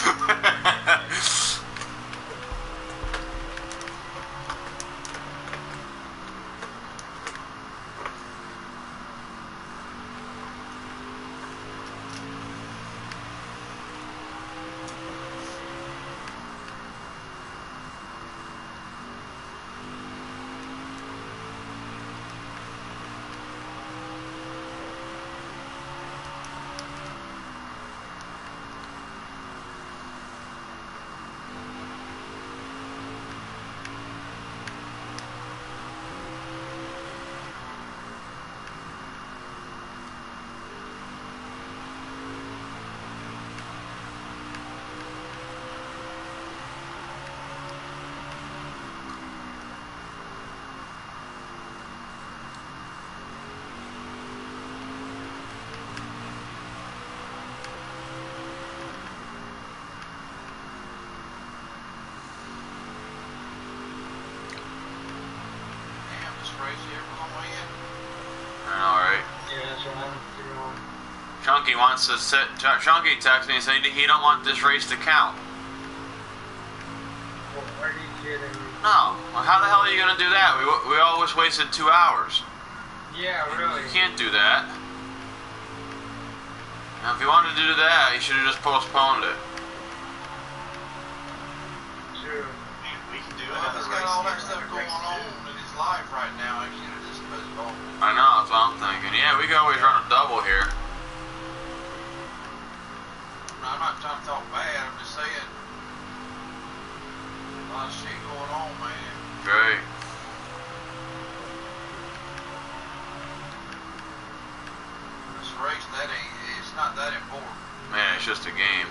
Chunky wants to sit. Chunky texted me and said he don't want this race to count. Well, are you kidding me? No. Well, how the hell are you gonna do that? We always wasted 2 hours. Yeah, really. You can't do that. Now, if you wanted to do that, you should have just postponed it. Sure. We can do Well, another he's race. got all that here, stuff another going race to on do. in his life right now. He should have just postponed it. I know, that's what I'm thinking. Yeah, we could always run a double here. I'm not trying to talk bad. I'm just saying. A lot of shit going on, man. Right. This race, it's not that important. Man, it's just a game.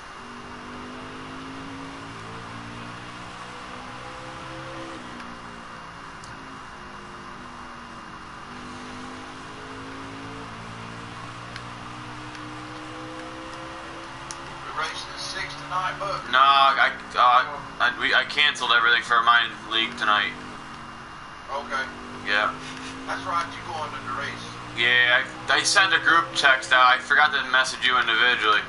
We're racing at 6 tonight, but No, I canceled everything for my league tonight. okay. Yeah. That's right. You going to the race? Yeah, I sent a group text out. I forgot to message you individually.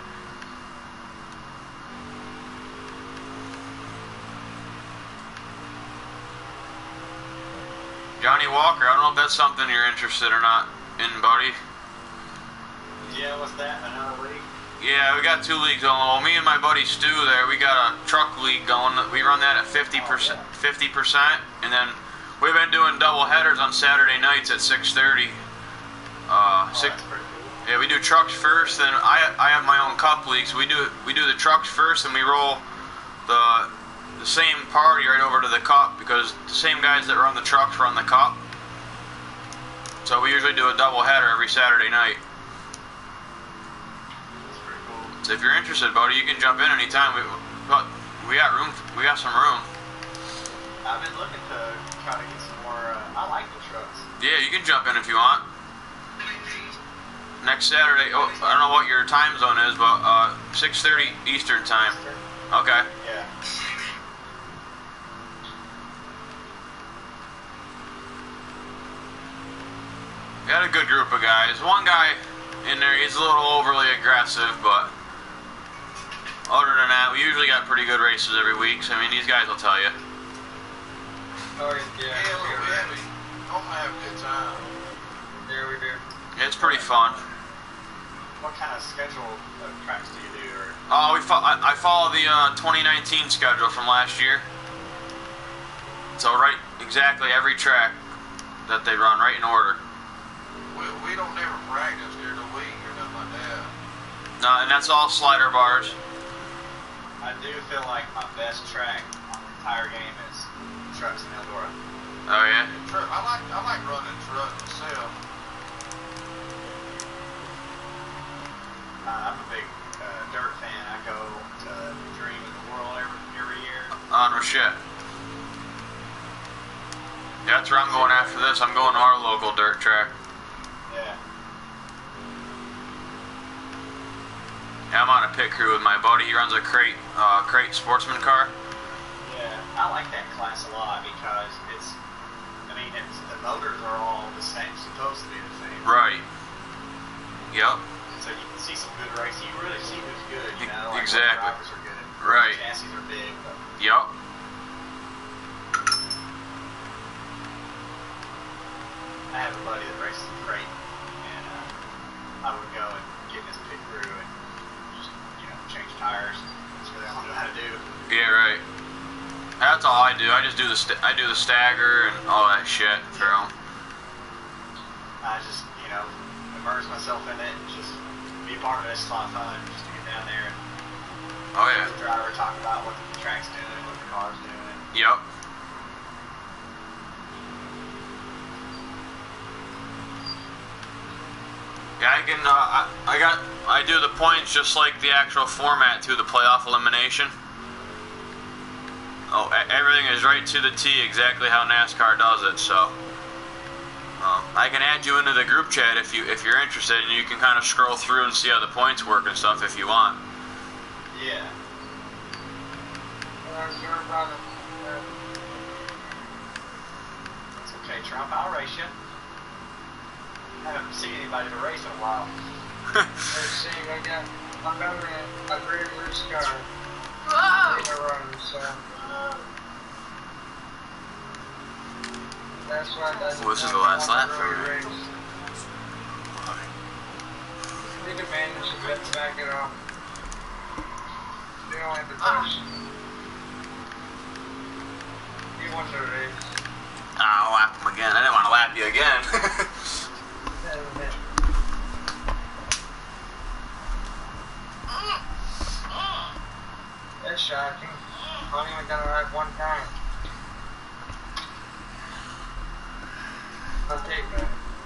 Johnny Walker, I don't know if that's something you're interested or not in, buddy. Yeah, what's that? Another league? Yeah, we got 2 leagues going. Well, me and my buddy Stu there, we got a truck league going. We run that at 50%, 50%, and then we've been doing double headers on Saturday nights at 6:30. That's pretty cool. Yeah, we do trucks first, then I have my own cup league, so we do the trucks first, and we roll the same party right over to the cup because the same guys that run the trucks run the cup. So we usually do a double header every Saturday night. That's pretty cool. So if you're interested, buddy, you can jump in anytime. We got room. We got some room. I've been looking to try to get some more. I like the trucks. Yeah, you can jump in if you want. Next Saturday. Oh, I don't know what your time zone is, but 6:30 Eastern time. Okay. Yeah. We got a good group of guys. One guy in there, he's a little overly aggressive, but other than that, we usually got pretty good races every week. So I mean, these guys will tell you. Oh, yeah. Yeah, look, we hopefully have a good time. Yeah, we do. It's pretty fun. What kind of schedule of tracks do you do? Or Oh, I follow the 2019 schedule from last year. So right, exactly every track that they run, right in order. We don't never practice during the week or nothing like that. No, and that's all slider bars. I do feel like my best track on the entire game is trucks in Eldora. Oh yeah. I like running trucks myself. I'm a big dirt fan. I go to Dream of the World every year. On Rochette. Yeah, that's where I'm going after this. I'm going to our local dirt track. Yeah. Yeah, I'm on a pit crew with my buddy. He runs a crate sportsman car. Yeah, I like that class a lot because the motors are all the same, supposed to be the same. Right. Yep. So you can see some good racing. You really see who's good, you know? Like Exactly. what drivers are good. Right. Chassis are big. But Yep. I have a buddy that races a crate, and I would go and get in his pit crew and just, change tires. That's really all I know how to do. Yeah, right. That's all I do. I just do the stagger and all that shit for him. I just, immerse myself in it and just be a part of it. It's a lot of fun just to get down there and Oh yeah. the driver talk about what the track's doing, what the car's doing. Yep. Yeah, I can. I do the points just like the actual format to the playoff elimination. Oh, everything is right to the T, exactly how NASCAR does it. So, I can add you into the group chat if you're interested, and you can kind of scroll through and see how the points work and stuff if you want. Yeah. That's okay, Trump. I'll race you. I haven't seen anybody to race in a while. Let's see, I'm having a great race car. Whoa! In a run, so. That's why Well, this is the last lap for you. You can manage to back it off. You don't have to push. You won the race. I'll lap him again. I didn't want to lap you again. That's shocking. I only even done it like one time. I'll take that.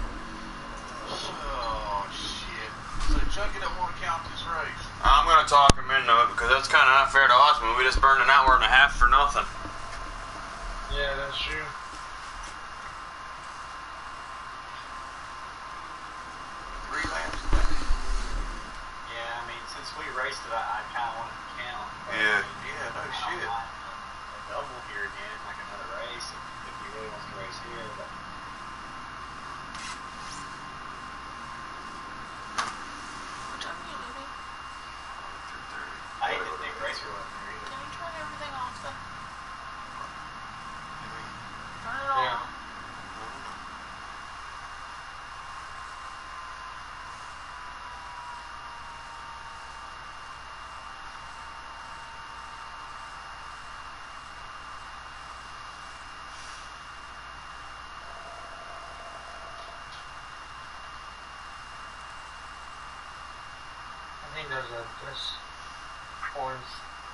Oh, shit. So Chucky don't want to count this race. I'm going to talk him into it because that's kind of not fair to us. We just burned an hour and a half for nothing. Yeah, that's true. 3 laps. Yeah, I mean, since we raced it, I kind of wanted to count. Yeah. Yeah, no shit. A double here again, like another race, if he really wants to race here. But What time are you leaving? I didn't think racer wasn't there either. Can you turn everything off then? Turn it Yeah. off. I think there's this horns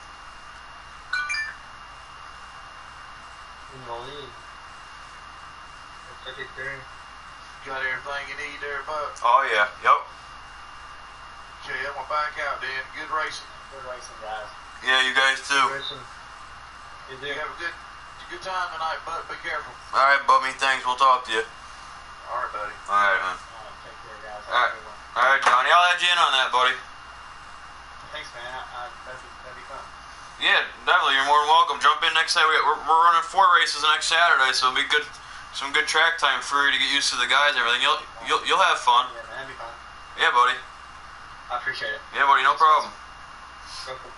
in the lead. It's like it's there. Got everything you need there, Buck. Oh, yeah. Yep. Okay, I'm going to back out, Dan. Good racing. Good racing, guys. Yeah, you guys too. Listen, you do. You have a good time tonight, Buck. Be careful. All right, Bubby. Thanks. We'll talk to you. All right, buddy. All right, man. Take care, guys. All right. Have a good one. All right, Johnny. I'll add you in on that, buddy. Thanks, man. That'd be fun. Yeah, definitely. You're more than welcome. Jump in next Saturday. We're running 4 races next Saturday, so it'll be good. Some good track time for you to get used to the guys and everything. You'll have fun. Yeah, man, that'd be fun. Yeah, buddy. I appreciate it. Yeah, buddy. No problem. Go for it.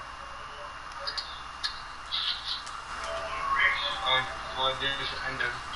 Well, this ended.